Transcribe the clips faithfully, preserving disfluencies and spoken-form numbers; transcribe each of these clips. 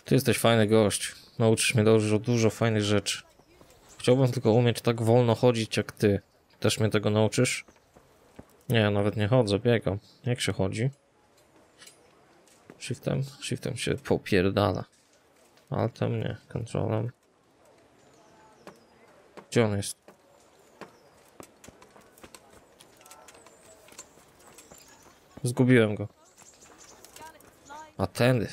Ty jesteś fajny gość. Nauczysz mnie dużo, dużo fajnych rzeczy. Chciałbym tylko umieć tak wolno chodzić jak ty. Też mnie tego nauczysz? Nie, ja nawet nie chodzę, biegam. Jak się chodzi? Shiftem? Shiftem się popierdala. Altem nie, kontrolem. Gdzie on jest? Zgubiłem go. A tędy.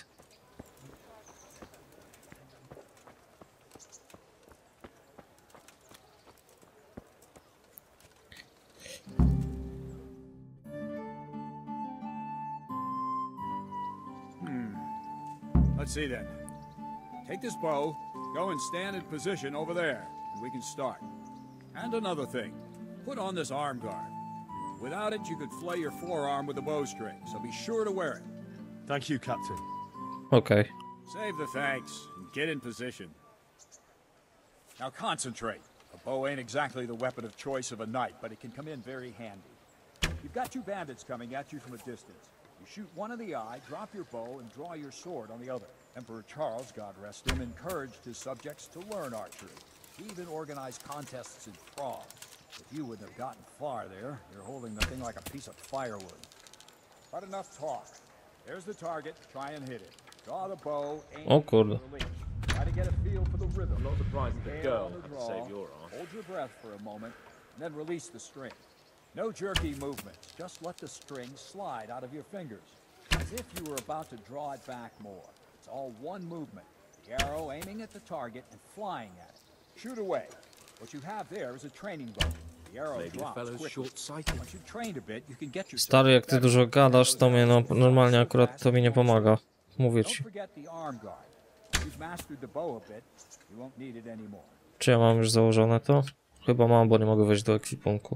Let's see then. Take this bow, go and stand in position over there, and we can start. And another thing, put on this arm guard. Without it, you could flay your forearm with a bowstring, so be sure to wear it. Thank you, Captain. Okay. Save the thanks, and get in position. Now concentrate. A bow ain't exactly the weapon of choice of a knight, but it can come in very handy. You've got two bandits coming at you from a distance. You shoot one in the eye, drop your bow, and draw your sword on the other. Emperor Charles, God rest him, encouraged his subjects to learn archery. He even organized contests in Prague. If you wouldn't have gotten far there, you're holding the thing like a piece of firewood. But enough talk. There's the target. Try and hit it. Draw the bow, aim Oh, cool. and release. Try to get a feel for the rhythm. I'm not surprised that the Inhale girl on the had to draw, save your arm. hold your breath for a moment, and then release the string. No jerky movements. Just let the string slide out of your fingers, as if you were about to draw it back more. It's all one movement. The arrow aiming at the target and flying at it. Shoot away. What you have there is a training bow. The arrow Maybe the drops fellow's quickly. short-sighted. Once you've trained a bit, you can get yourself Stary, jak ty better. dużo gadasz, to mnie no, normalnie akurat to mi nie pomaga. Mówię Don't ci. forget the arm guard. You've mastered the bow a bit. You won't need it anymore. Czy ja mam już założone to? Chyba mam, bo nie mogę wejść do ekwipunku.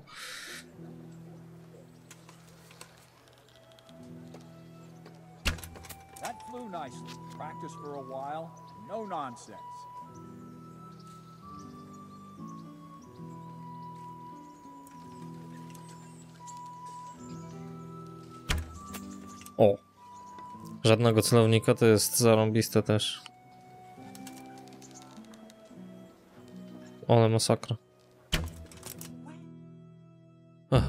That flew nicely. Practice for a while. No nonsense. O! Żadnego celownika, to jest zarąbiste też. Ale masakra. Ech.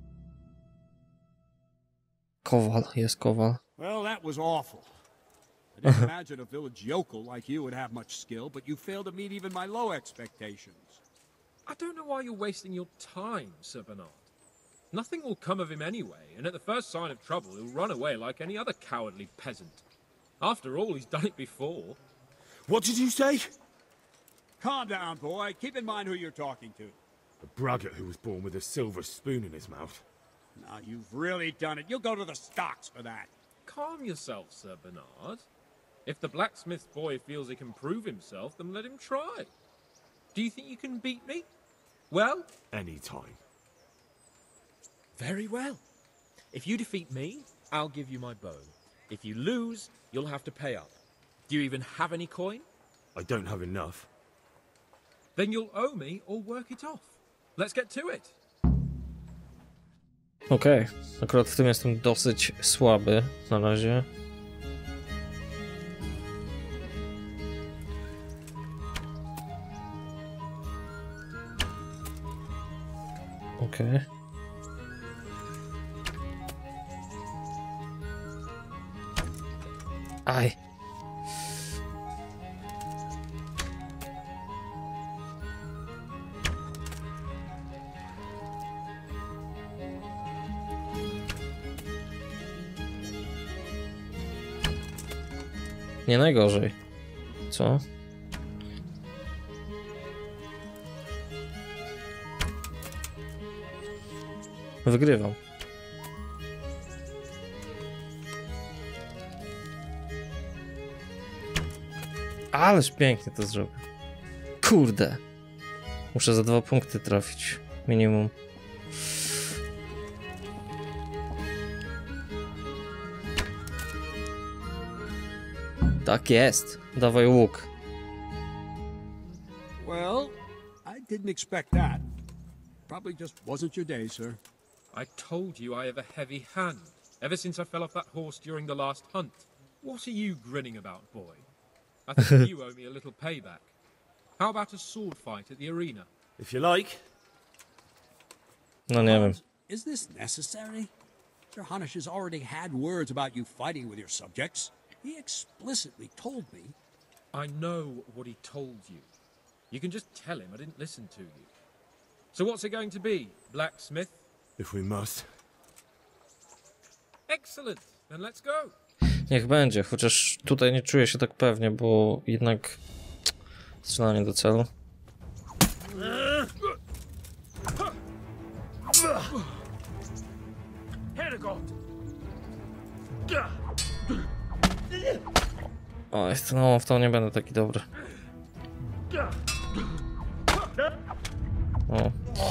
Kowal, jest kowal. Well, that was awful. I didn't imagine a village yokel like you would have much skill, but you failed to meet even my low expectations. I don't know why you're wasting your time, Sir Bernard. Nothing will come of him anyway, and at the first sign of trouble, he'll run away like any other cowardly peasant. After all, he's done it before. What did you say? Calm down, boy. Keep in mind who you're talking to. A braggart who was born with a silver spoon in his mouth. Now, you've really done it. You'll go to the stocks for that. Calm yourself, Sir Bernard. If the blacksmith boy feels he can prove himself, then let him try. Do you think you can beat me? Well? Any time. Very well. If you defeat me, I'll give you my bow. If you lose, you'll have to pay up. Do you even have any coin? I don't have enough. Then you'll owe me or work it off. Let's get to it. Okej, okay. Akurat w tym jestem dosyć słaby na razie. Okej. Okay. Aj. Nie najgorzej. Co? Wygrywam. Ależ pięknie to zrobił. Kurde. Muszę za dwa punkty trafić. Minimum. Tak jest. Dawaj łuk. Well, I didn't expect that. Probably just wasn't your day, sir. I told you I have a heavy hand, ever since I fell off that horse during the last hunt. What are you grinning about, boy? I think you owe me a little payback. How about a sword fight at the arena? If you like. No nie wiem. Is this necessary? Sir Hanush has already had words about you fighting with your subjects. He explicitly told me. I know what he told you. You can just tell him I didn't listen to you. So what's it going to be, blacksmith? If we must. Excellent. Then let's go. Niech będzie, chociaż tutaj nie czuję się tak pewnie, bo jednak strzelanie do celu. Oj, no w to nie będę taki dobry. O.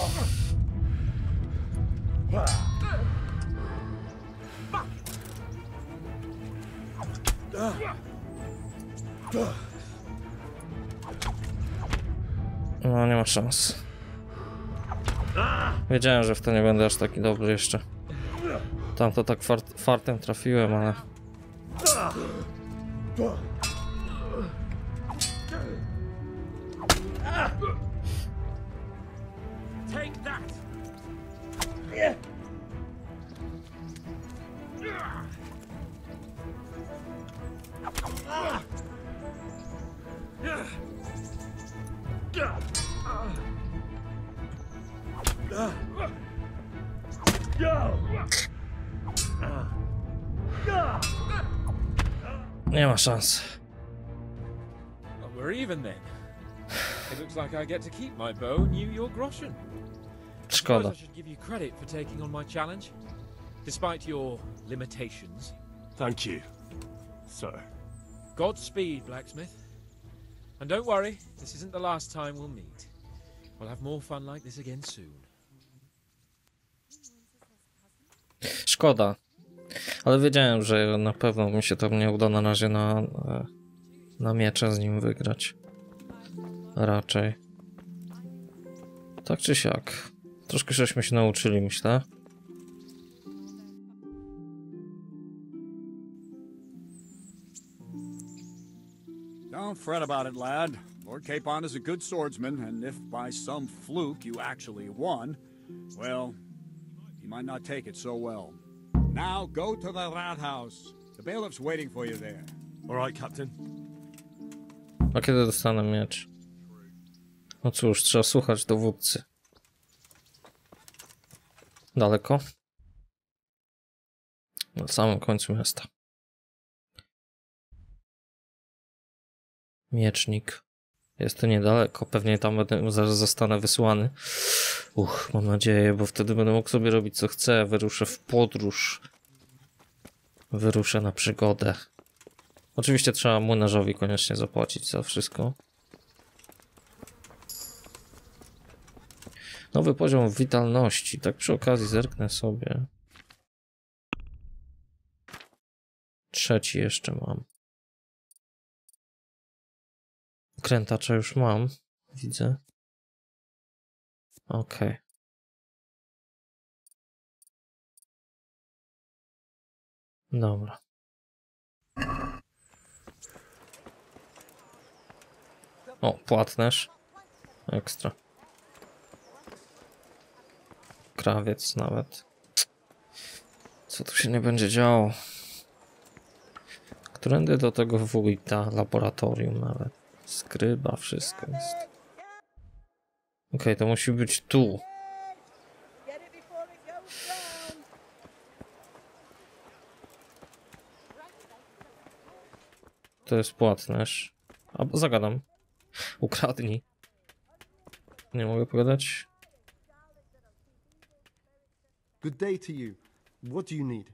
No nie ma szans. Wiedziałem, że w to nie będę aż taki dobry jeszcze. Tam to tak fart, fartem trafiłem, ale... Take that. Nie ma szans. Well, we're even then. It looks like I get to keep my bow and you your groschen. I Szkoda. suppose I should give you credit for taking on my challenge, despite your limitations. Thank you, sir. Godspeed, blacksmith. And don't worry, this isn't the last time we'll meet. We'll have more fun like this again soon. Szkoda. Ale wiedziałem, że na pewno mi się to nie uda na razie na, na miecze z nim wygrać. Raczej. Tak czy siak. Troszkę żeśmy się nauczyli, myślę. Don't fret about it, lad. Lord Capon is a good swordsman, and if by some fluke you actually won, well, he might not take it so well. Now go to the Rathaus. The bailiff's waiting for you there. All right, Captain. A kiedy dostanę miecz? No cóż, trzeba słuchać dowódcy. Daleko? Na samym końcu miasta. Miecznik. Jest to niedaleko. Pewnie tam będę, zaraz zostanę wysłany. Uch, mam nadzieję, bo wtedy będę mógł sobie robić co chcę. Wyruszę w podróż. Wyruszę na przygodę. Oczywiście trzeba młynarzowi koniecznie zapłacić za wszystko. Nowy poziom witalności. Tak przy okazji zerknę sobie. Trzeci jeszcze mam. Krętacza już mam. Widzę. Okej. Okay. Dobra. O, płatnerz. Ekstra. Krawiec nawet. Co tu się nie będzie działo? Którędy do tego wójta, laboratorium nawet. Skryba, wszystko jest. Okej, okay, to musi być tu. To jest płatnerz. Albo zagadam. Ukradnij. Nie mogę pogadać. Good day to you. What do you need?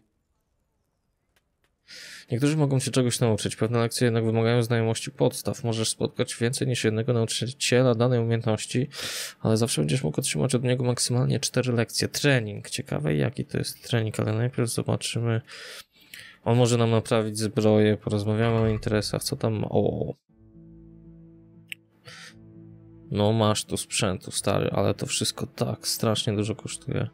Niektórzy mogą cię czegoś nauczyć. Pewne lekcje jednak wymagają znajomości podstaw. Możesz spotkać więcej niż jednego nauczyciela danej umiejętności, ale zawsze będziesz mógł otrzymać od niego maksymalnie cztery lekcje. Trening. Ciekawe jaki to jest trening, ale najpierw zobaczymy. On może nam naprawić zbroję, porozmawiamy o interesach. Co tam? O. No masz tu sprzętu, stary, ale to wszystko tak strasznie dużo kosztuje.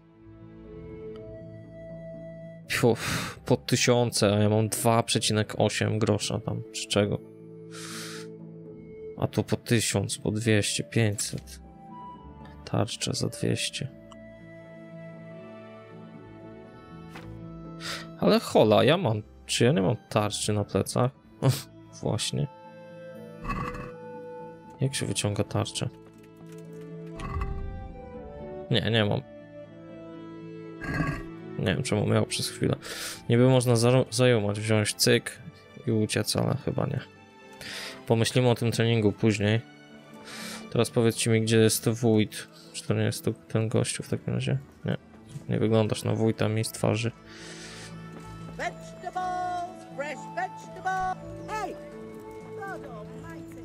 Uf, po tysiące, a ja mam dwa przecinek osiem grosza tam, czy czego. A tu po tysiąc, po dwieście, pięćset. Tarcza za dwieście. Ale hola, ja mam... Czy ja nie mam tarczy na plecach? Właśnie. Jak się wyciąga tarczę? Nie, nie mam. Nie wiem, czemu miał przez chwilę. Niby można zajumać, wziąć cyk i uciec, ale chyba nie. Pomyślimy o tym treningu później. Teraz powiedzcie mi, gdzie jest wójt. Czy to nie jest to ten gościu w takim razie? Nie. Nie wyglądasz na wójta mi z twarzy. Vegetables, fresh vegetables. Hey, God Almighty.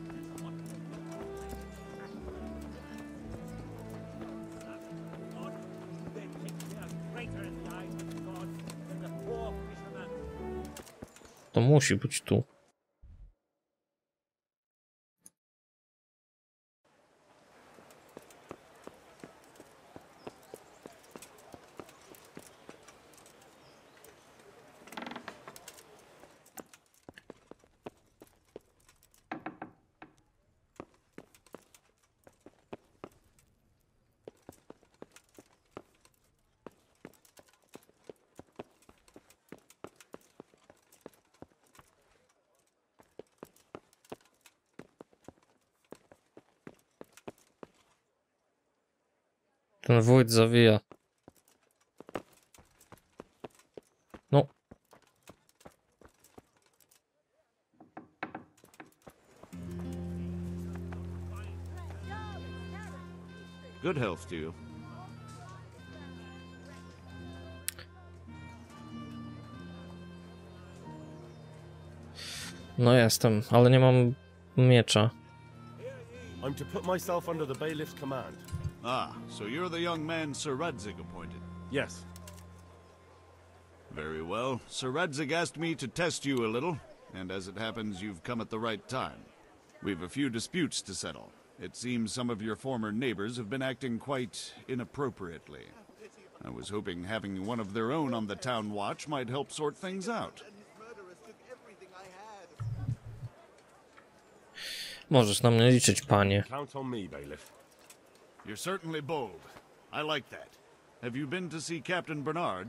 To musi być tu. Ten wójt zawija. No. Good health to you. No jestem, ale nie mam miecza. I'm to put myself under the bailiff's command. Ah, so you're the young man Sir Radzig appointed. Yes. Very well. Sir Radzig asked me to test you a little, and as it happens, you've come at the right time. We've a few disputes to settle. It seems some of your former neighbors have been acting quite inappropriately. I was hoping having one of their own on the town watch might help sort things out. Możesz na mnie liczyć, panie. Count on me, bailiff. You're certainly bold. I like that. Have you been to see Captain Bernard?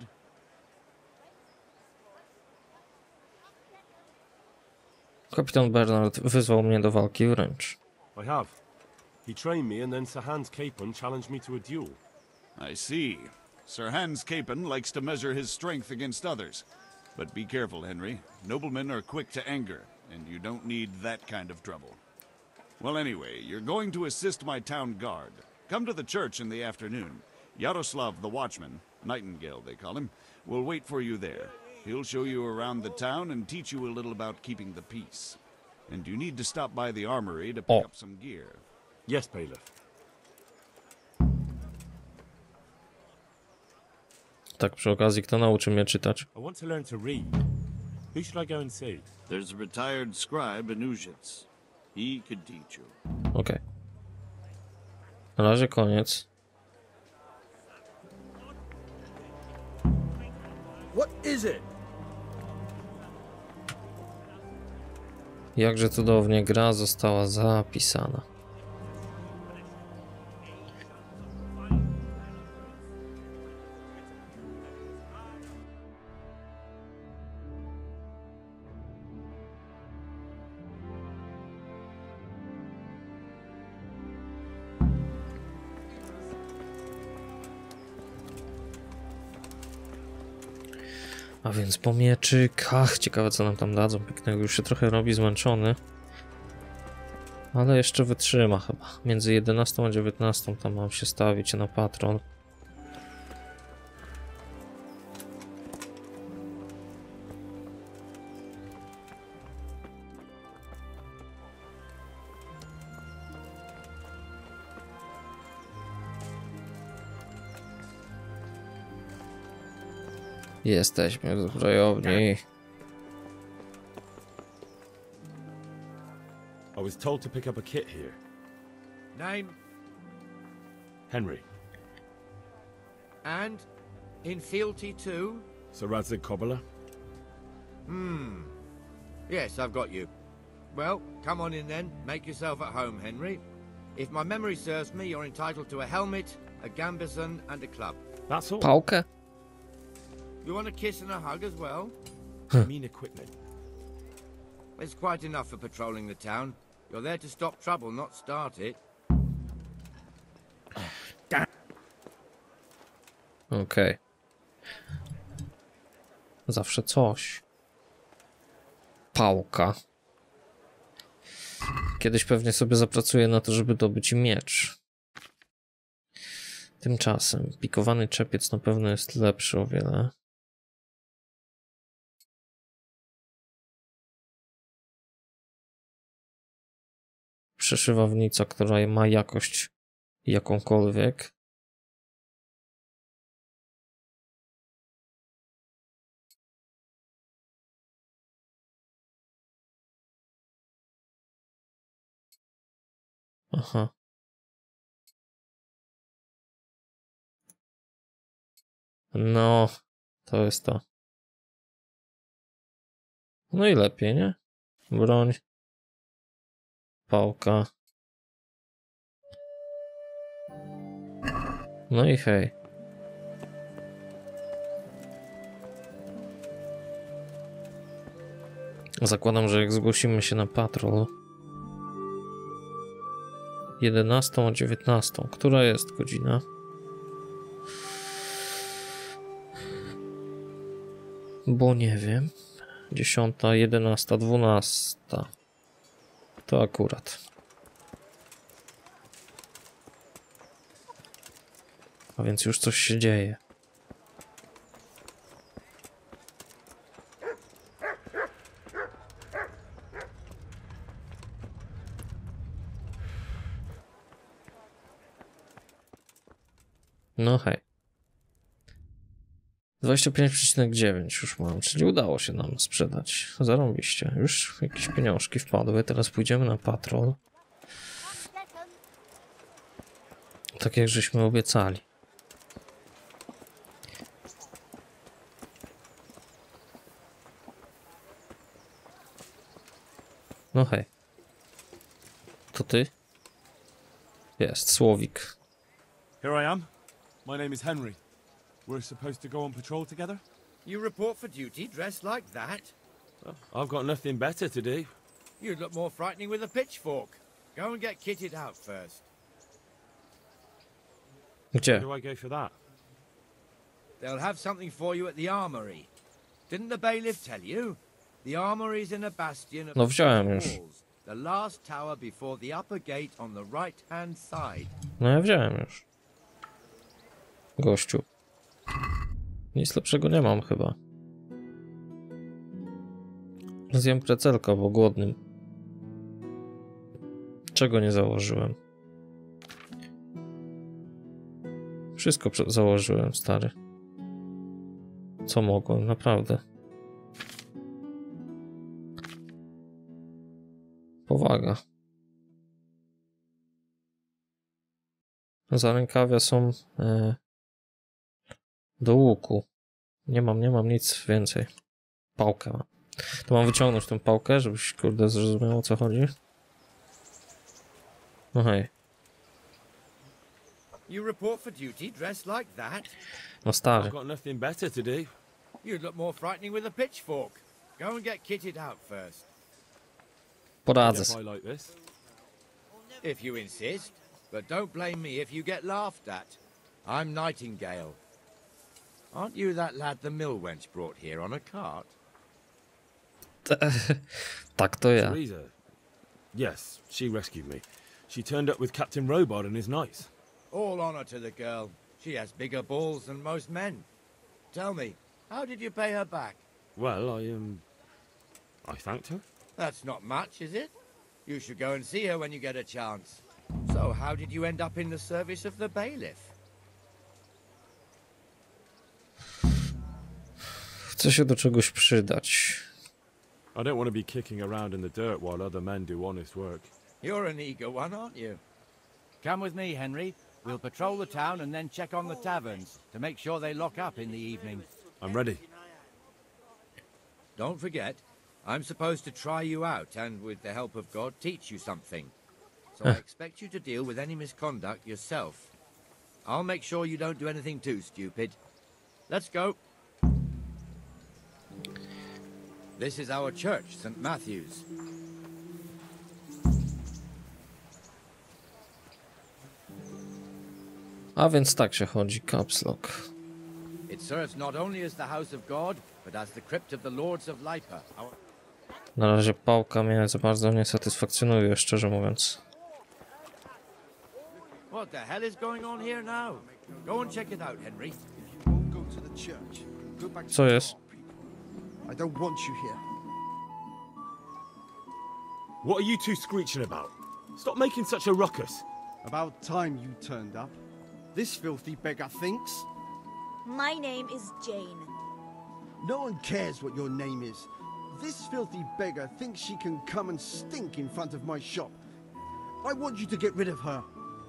Kapitan Bernard wyzwał mnie do walki wręcz. I have. He trained me and then Sir Hans Capon challenged me to a duel. I see. Sir Hans Capon likes to measure his strength against others. But be careful, Henry. Noblemen are quick to anger, and you don't need that kind of trouble. Well, anyway, you're going to assist my town guard. Come to the church in the afternoon. Yaroslav the watchman, Nightingale they call him, will wait for you there. He'll show you around the town and teach you a little about keeping the peace. And you need to stop by the armory to pick Oh. up some gear. Yes, bailiff. Tak przy okazji, kto nauczy mnie czytać? I want to learn to read. Who should I go and see? There's a retired scribe in Uzhitz. He could teach you. Okej. Okay. Na razie koniec. What is it? Jakże cudownie gra została zapisana. A więc po mieczyk. Ach, ciekawe co nam tam dadzą. Pięknego, już się trochę robi zmęczony. Ale jeszcze wytrzyma chyba. Między jedenastą a dziewiętnastą tam mam się stawić na patron. Jesteśmy w zbrojowni. I was told to pick up a kit here. Name Henry. and in fealty too? Sir Radzig Cobbler. Hmm. Yes, I've got you. Well, come on in then. Make yourself at home, Henry. If my memory serves me, you're entitled to a helmet, a gambeson, and a club. That's all. Pałkę? You want a kiss and a hug as well? I mean equipment. It's quite enough for patrolling the town. You're there to stop trouble, not start it. Okej. Okay. Zawsze coś. Pałka. Kiedyś pewnie sobie zapracuję na to, żeby dobyć miecz. Tymczasem pikowany czepiec na pewno jest lepszy o wiele. Przeszywownica, która ma jakość jakąkolwiek. Aha. No, to jest to. No i lepiej, nie? Broń. Pałka. No i hej. Zakładam, że jak zgłosimy się na patrol jedenastą o dziewiętnastą. Która jest godzina? Bo nie wiem. dziesiąta, jedenasta, dwunasta. To akurat. A więc już coś się dzieje. No hej. dwadzieścia pięć przecinek dziewięć już mam, czyli udało się nam sprzedać. Zarąbiście. Już jakieś pieniążki wpadły. Teraz pójdziemy na patrol. Tak jak żeśmy obiecali. No hej. To ty? Jest, Słowik. Here I am. My name is Henry. We're supposed to go on patrol together? You report for duty dressed like that? I've got nothing better to do. You'd look more frightening with a pitchfork. Go and get kitted out first. Gdzie? Where do I go for that? They'll have something for you at the armory. Didn't the bailiff tell you? The armory's in a bastion of No wziąłem już. walls. The last tower before the upper gate on the right-hand side. No ja wziąłem już. Gościu. Nic lepszego nie mam chyba. Zjem precelka, bo głodnym. Czego nie założyłem? Wszystko założyłem, stary. Co mogłem, naprawdę. Powaga. Zarękawia są e, do łuku. Nie mam, nie mam nic więcej. Pałkę mam. To mam wyciągnąć tą pałkę, żebyś kurde zrozumiał, o co chodzi. No hej. You report for duty dressed like that? No stary. I've got nothing better to do. You'd look more frightening with a pitchfork. Go and get kitted out first. Poradzę If I sobie. like this. If you insist. But don't blame me if you get laughed at. I'm Nightingale. Aren't you that lad the mill wench brought here on a cart? Tak to ja. Teresa. Yes, she rescued me. She turned up with Captain Robard and his knights. All honor to the girl. She has bigger balls than most men. Tell me, how did you pay her back? Well, I, um... I thanked her. That's not much, is it? You should go and see her when you get a chance. So, how did you end up in the service of the bailiff? Chcę się do czegoś przydać. I don't want to be kicking around in the dirt while other men do honest work. You're an eager one, aren't you? Come with me, Henry. We'll patrol the town and then check on the taverns to make sure they lock up in the evening. I'm ready. Don't forget, I'm supposed to try you out and, with the help of God, teach you something. So I expect you to deal with any misconduct yourself. I'll make sure you don't do anything too stupid. Let's go. This is our church, Saint Matthew's. A więc tak się chodzi, caps lock. It serves not only as the house of God, but as the crypt of the lords of Lipa. Our... Na razie pałka mnie za bardzo nie satysfakcjonuje, szczerze mówiąc. What the hell is going on here now? Go and check it out, Henry. Co jest? I don't want you here. What are you two screeching about? Stop making such a ruckus. About time you turned up. This filthy beggar thinks. My name is Jane. No one cares what your name is. This filthy beggar thinks she can come and stink in front of my shop. I want you to get rid of her.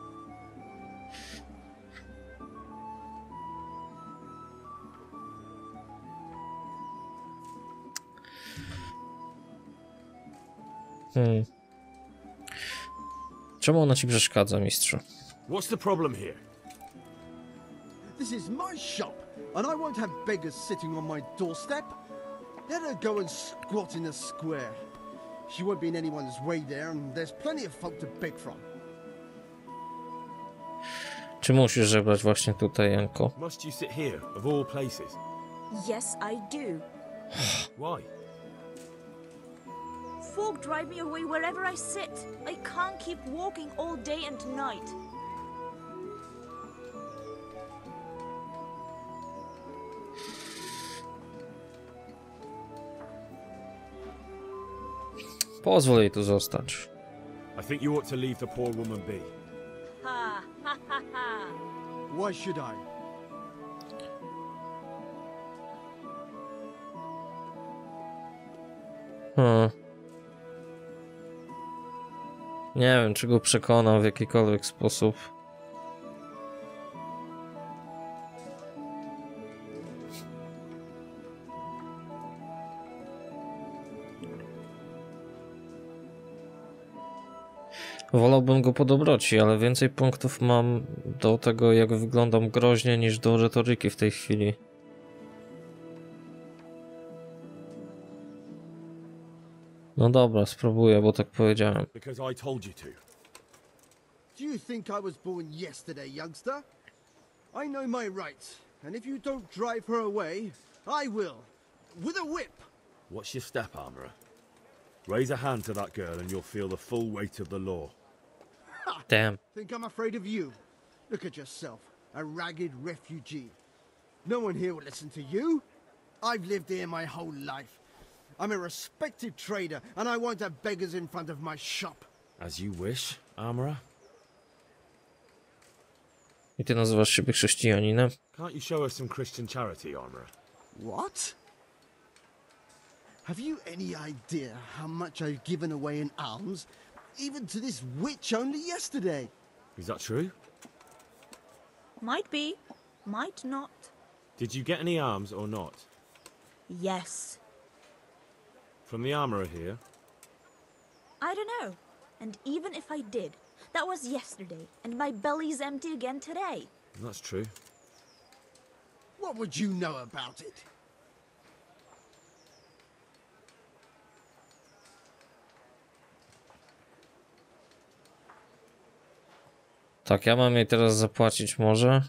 Hmm. Czemu ona ci przeszkadza, mistrzu? What's the problem here? This is my shop, and I won't have beggars sitting on my doorstep. Let her go and squat in a square. She won't be in anyone's way there, and there's plenty of folk to beg from. Czy musisz żebrać właśnie tutaj, Janko? Must you sit here, of all places? Yes, I do. Why? Folk drive me away wherever I sit. I can't keep walking all day and night. Pozwól jej tu zostać. I think you ought to leave the poor woman be. Ha, ha, ha, ha. Why should I? Hmm. Nie wiem, czy go przekonał w jakikolwiek sposób. Wolałbym go po dobroci, ale więcej punktów mam do tego, jak wyglądam groźnie, niż do retoryki w tej chwili. No dobra, spróbuję, bo tak powiedziałem. Because I told you to. Do you think I was born yesterday, youngster? I know my rights, and if you don't drive her away, I will. With a whip. What's your step, Armourer? Raise a hand to that girl and you'll feel the full weight of the law. Ha! Damn. Think I'm afraid of you? Look at yourself, a ragged refugee. No one here will listen to you. I've lived here my whole life. I'm a respected trader, and I won't have beggars in front of my shop. As you wish, Armourer. I ty nazywasz siebie chrześcijaninem? Can't you show us some Christian charity, Armourer? What? Have you any idea how much I've given away in alms, even to this witch only yesterday? Is that true? Might be, might not. Did you get any alms or not? Yes. From the Armourer here? I don't know. And even if I did, that was yesterday, and my belly's empty again today. That's true. What would you know about it? Tak, ja mam jej teraz zapłacić może?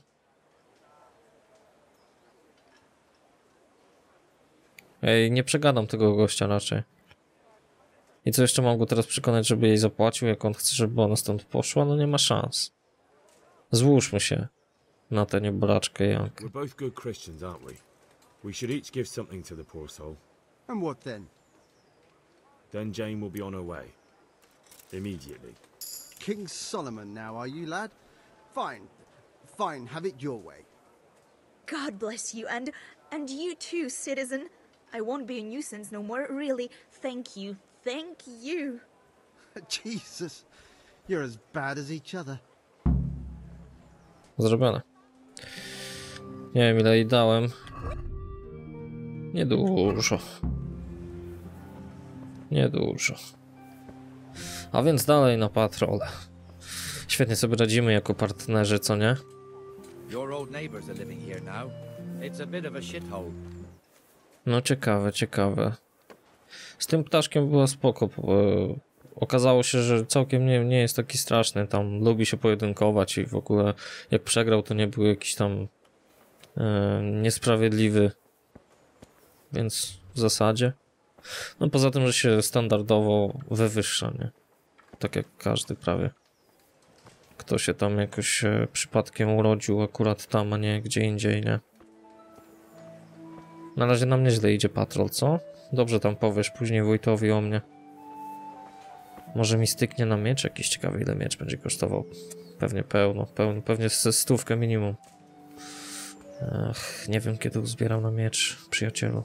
Ej, nie przegadam tego gościa raczej. I co jeszcze mam go teraz przekonać, żeby jej zapłacił, jak on chce, żeby ona stąd poszła? No nie ma szans. Złóżmy się na tę nieboraczkę Jankę. We're both good Christians, aren't we? We should each give something to the poor soul. And what then? Then Jane will be on her way. Immediately. King Solomon now, are you, lad? Fine. Fine, have it your way. God bless you, and and you too, citizen. I won't be a nuisance no more, really. Thank you. Thank you. Jesus. You're as bad as each other. Zrobione. Nie wiem, ile jej dałem. Niedużo. Niedużo. A więc dalej na patrole. Świetnie sobie radzimy jako partnerzy, co nie? Your old neighbors are living here now. It's a bit of a shithole. No ciekawe, ciekawe. Z tym ptaszkiem było spoko. Okazało się, że całkiem nie, nie jest taki straszny. Tam lubi się pojedynkować i w ogóle jak przegrał, to nie był jakiś tam e, niesprawiedliwy. Więc w zasadzie. No poza tym, że się standardowo wywyższa, nie? Tak jak każdy prawie. Kto się tam jakoś e, przypadkiem urodził akurat tam, a nie gdzie indziej, nie? Na razie nam nieźle idzie patrol, co? Dobrze tam powiesz później wójtowi o mnie. Może mi styknie na miecz? Jakiś ciekawy, ile miecz będzie kosztował. Pewnie pełno, pełno, pewnie ze stówkę minimum. Ach, nie wiem kiedy uzbieram na miecz, przyjacielu.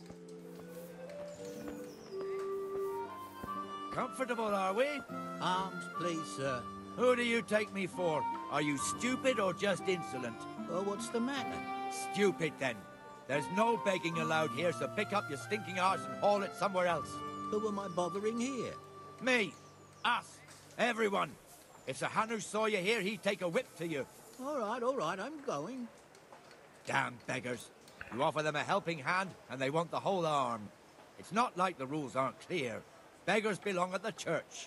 Comfortable, are we? Arms, please, sir. Who do you take me for? Are you stupid or just insolent? Well, what's the matter? Stupid, then. There's no begging allowed here, so pick up your stinking arse and haul it somewhere else. Who am I bothering here? Me. Us. Everyone. If Sir Hanush saw you here, he'd take a whip to you. All right, all right, I'm going. Damn beggars. You offer them a helping hand, and they want the whole arm. It's not like the rules aren't clear. Beggars belong at the church.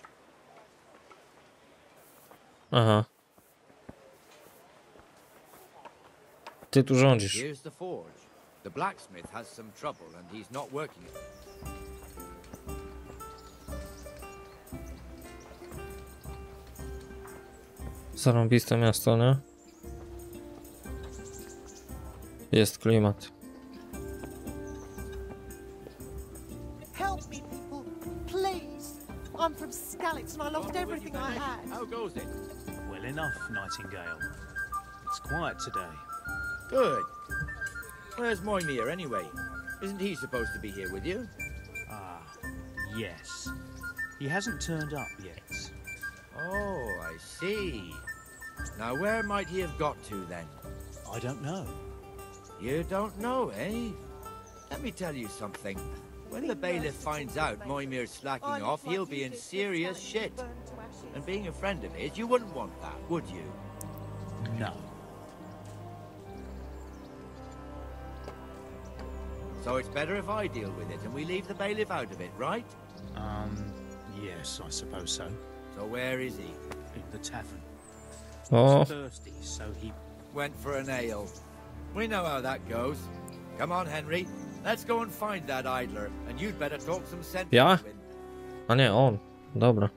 Aha. Ty tu rządzisz. Here's the forge. The blacksmith has some trouble, and he's not working it. Zarąbiste miasto, nie? Jest klimat. Help me, people, please. I'm from Skalitz and I lost everything I had. How goes it? Well enough, Nightingale. It's quiet today. Good. Where's Moimir, anyway? Isn't he supposed to be here with you? Ah, yes. He hasn't turned up yet. Oh, I see. Now, where might he have got to, then? I don't know. You don't know, eh? Let me tell you something. When the bailiff finds out Moimir's slacking off, he'll be in serious shit. And being a friend of his, you wouldn't want that, would you? No. So it's better if I deal with it and we leave the bailiff out of it, right? Um, yes, I suppose so. So where is he? At the tavern. Oh. He's thirsty, so he went for an ale. We know how that goes. Come on, Henry. Let's go and find that idler, and you'd better talk some sense Ja? to him. A nie, on. Dobra.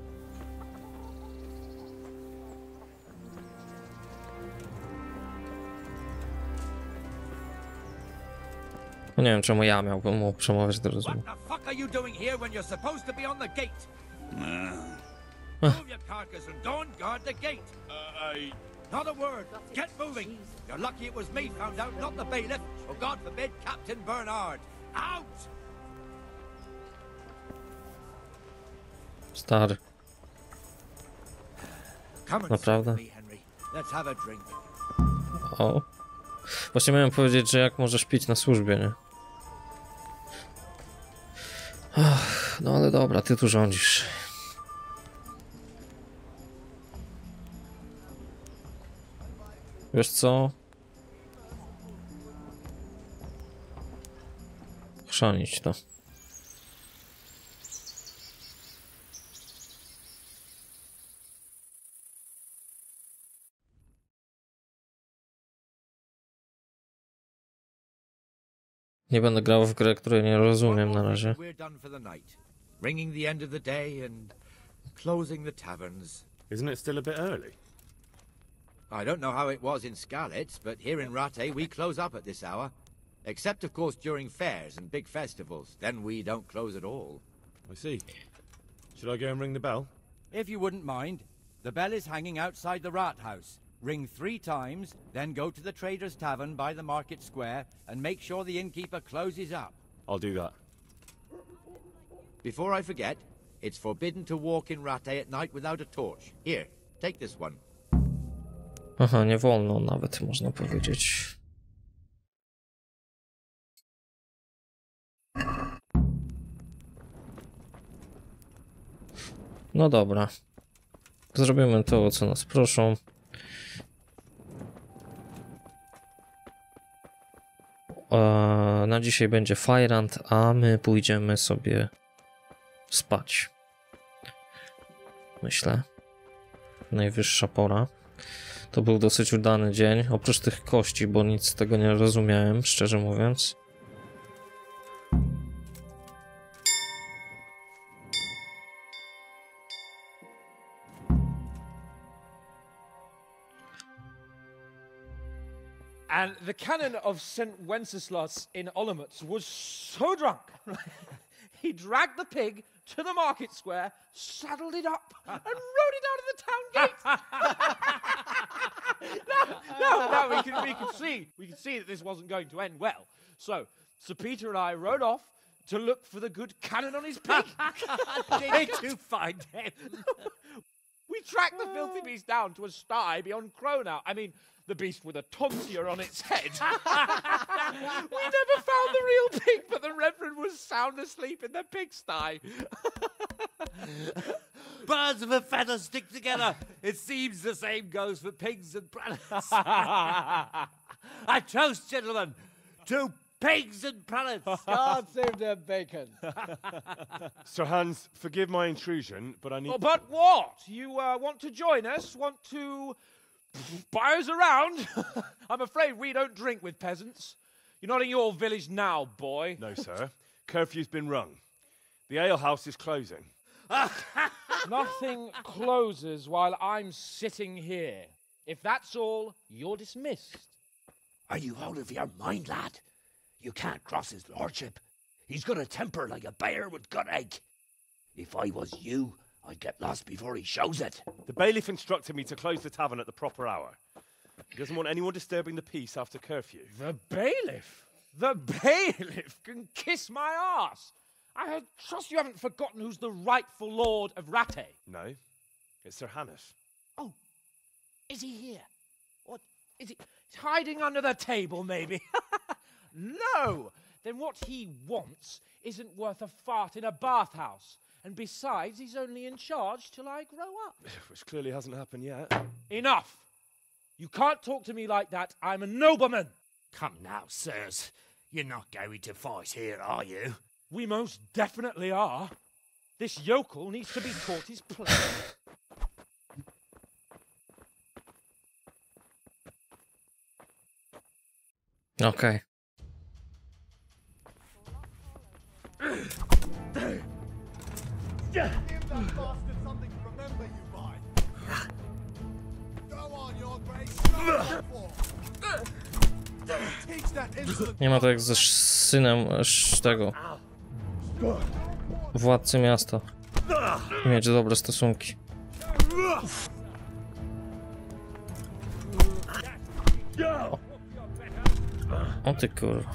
No nie wiem, czemu ja miałbym mu przemawiać do rozumu. What the fuck are you doing here when you're supposed to be on the gate? Uh, Move your carcass and don't guard the gate. uh, I... Not a word. Get moving. You're lucky it was me found out, not the bailiff, or God forbid, Captain Bernard. Out! Stary. Come and Naprawdę? sit with me, Henry. Let's have a drink. O. Właśnie miałem powiedzieć, że jak możesz pić na służbie, nie? Ach, no ale dobra, ty tu rządzisz. Wiesz co? Chrzanić to. Nie będę grał w grę, której nie rozumiem na razie. We're done for the night. Ringing the end of the day and closing the taverns. Isn't it still a bit early? I don't know how it was in Skalitz, but here in Rattay we close up at this hour. Except, of course, during fairs and big festivals. Then we don't close at all. I see. Should I go and ring the bell? If you wouldn't mind, the bell is hanging outside the rat house. Ring three times, then go to the Trader's Tavern by the market square and make sure the innkeeper closes up. I'll do that. Before I forget, it's forbidden to walk in Rattay at night without a torch. Here, take this one. Aha, nie wolno nawet, można powiedzieć. No dobra. Zrobimy to, o co nas proszą. Na dzisiaj będzie Fajrant, a my pójdziemy sobie spać. Myślę. Najwyższa pora. To był dosyć udany dzień, oprócz tych kości, bo nic z tego nie rozumiałem, szczerze mówiąc. And the canon of Saint Wenceslas in Olomouc was so drunk, he dragged the pig to the market square, saddled it up, and rode it out of the town gate. no, no, no, we can, we can see, we can see that this wasn't going to end well. So, Sir Peter and I rode off to look for the good canon on his pig. Did you find him? We tracked the filthy beast down to a sty beyond Cronau. I mean, the beast with a tonsure on its head. We never found the real pig, but the Reverend was sound asleep in the pigsty. Birds of a feather stick together. It seems the same goes for pigs and prelates. I toast, gentlemen, to pigs and prelates. God save their bacon. Sir Hans, forgive my intrusion, but I need... Oh, but what? You uh, want to join us? Want to buy us around? I'm afraid we don't drink with peasants. You're not in your village now, boy. No, sir. Curfew's been rung. The alehouse is closing. Nothing closes while I'm sitting here. If that's all, you're dismissed. Are you out of your mind, lad? You can't cross his lordship. He's got a temper like a bear with gut ache. If I was you, I'd get lost before he shows it. The bailiff instructed me to close the tavern at the proper hour. He doesn't want anyone disturbing the peace after curfew. The bailiff? The bailiff can kiss my arse. I trust you haven't forgotten who's the rightful lord of Rattay. No, it's Sir Hannes. Oh, is he here? What, is he he's hiding under the table, maybe? No! Then what he wants isn't worth a fart in a bathhouse. And besides, he's only in charge till I grow up. Which clearly hasn't happened yet. Enough! You can't talk to me like that. I'm a nobleman. Come now, sirs. You're not going to fight here, are you? We most definitely are. This yokel needs to be taught his place. Okay. Give that bastard something to remember you by. Go on, your grace. Teach that insolent... Nie ma to jak ze synem sz tego władcy miasta. Mieć dobre stosunki. O, o ty kurwa.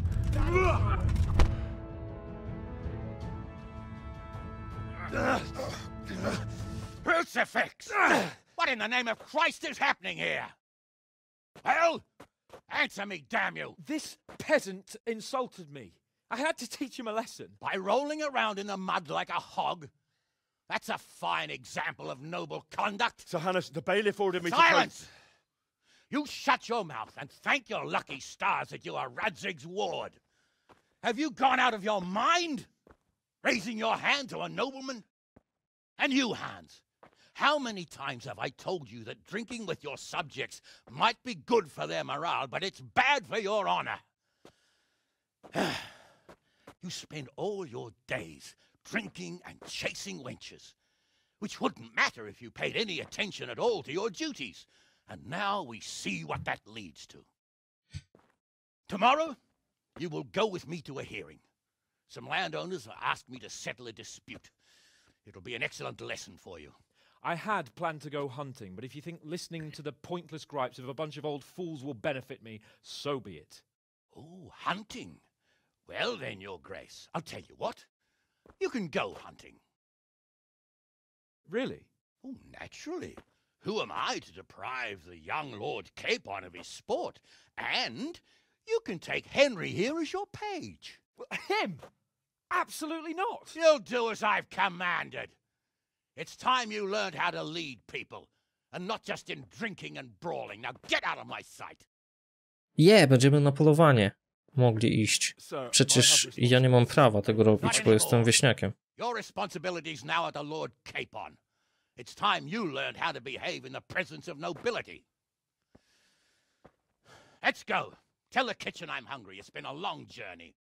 Crucifix! What in the name of Christ is happening here? Well, answer me, damn you! This peasant insulted me. I had to teach him a lesson. By rolling around in the mud like a hog? That's a fine example of noble conduct. Sir Hannes, the bailiff ordered me Silence! to... Silence! You shut your mouth and thank your lucky stars that you are Radzig's ward. Have you gone out of your mind? Raising your hand to a nobleman? And you, Hans, how many times have I told you that drinking with your subjects might be good for their morale, but it's bad for your honor? You spend all your days drinking and chasing wenches, which wouldn't matter if you paid any attention at all to your duties. And now we see what that leads to. Tomorrow, you will go with me to a hearing. Some landowners have asked me to settle a dispute. It'll be an excellent lesson for you. I had planned to go hunting, but if you think listening to the pointless gripes of a bunch of old fools will benefit me, so be it. Oh, hunting? Well then, your grace, I'll tell you what. You can go hunting. Really? Oh, naturally. Who am I to deprive the young Lord Capon of his sport? And you can take Henry here as your page. Him? Absolutely not. You'll do as I've commanded. It's time you learned how to lead people, and not just in drinking and brawling. Now get out of my sight. Je, będziemy na polowanie mogli iść. Przecież ja nie mam prawa tego robić, bo jestem wieśniakiem. Your responsibilities now are to Lord Capon. It's time you learned how to behave in the presence of nobility. Let's go. Tell the kitchen I'm hungry. It's been a long journey.